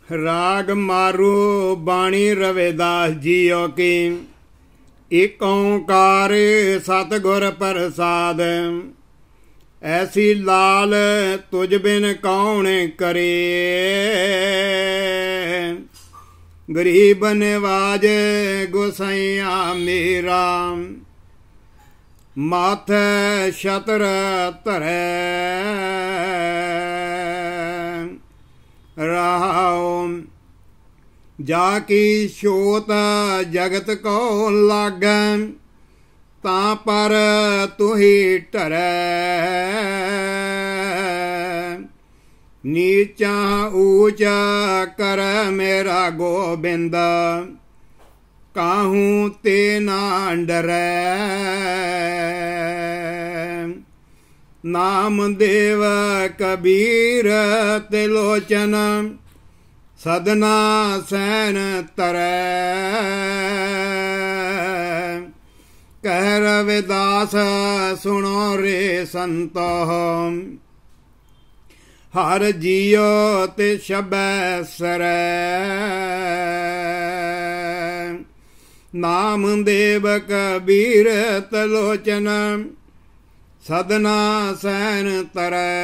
राग मारू बाणी रविदास जियो की। एक ओंकार सतगुर प्रसाद। ऐसी लाल तुझ बिन कौन करे। गरीब निवाज गोसाइया मेरा। माथे छत्र धरै रहाओ। जाकी छोत जगत को लागै। तां पर तुही धरै। नीचा ऊचा कर मेरा गोबिंद। काहू ते ना डरै। नाम देव कबीर तिलोचन। सदना सैन तरै। कह रविदास सुनो रे संतो। हर जियो ते शबै सरै। नाम देव कबीर तिलोचन। सदना सैन तरै।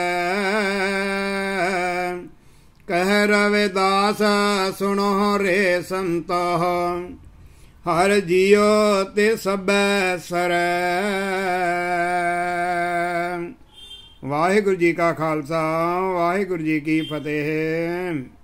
कह रविदास सुनो रे संतो। हर जियो ते सबै सरै। वाहिगुरु जी का खालसा वाहिगुरु जी की फतेह।